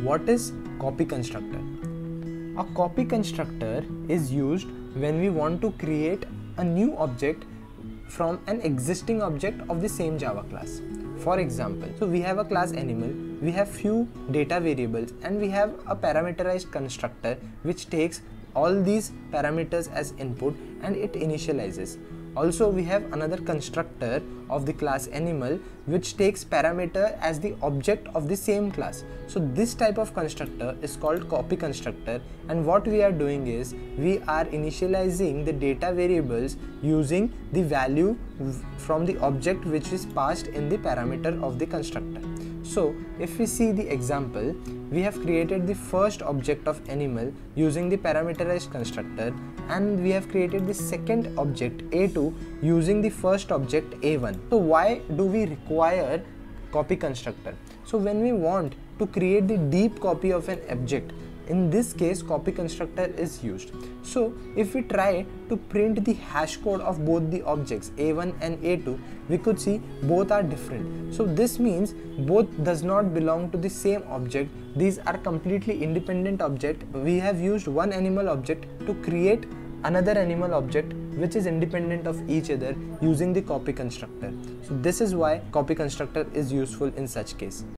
what is copy constructor? A copy constructor is used when we want to create a new object from an existing object of the same Java class. For example, so we have a class animal, we have few data variables, and we have a parameterized constructor which takes all these parameters as input and it initializes. Also, we have another constructor of the class animal which takes parameter as the object of the same class. So this type of constructor is called copy constructor, and what we are doing is we are initializing the data variables using the value from the object which is passed in the parameter of the constructor. So if we see the example, we have created the first object of animal using the parameterized constructor, and we have created the second object A2 using the first object A1. So why do we require copy constructor? So when we want to create the deep copy of an object, in this case copy constructor is used. So if we try to print the hash code of both the objects A1 and A2, we could see both are different. So this means both does not belong to the same object. These are completely independent objects. We have used one animal object to create another animal object which is independent of each other using the copy constructor. So this is why copy constructor is useful in such case.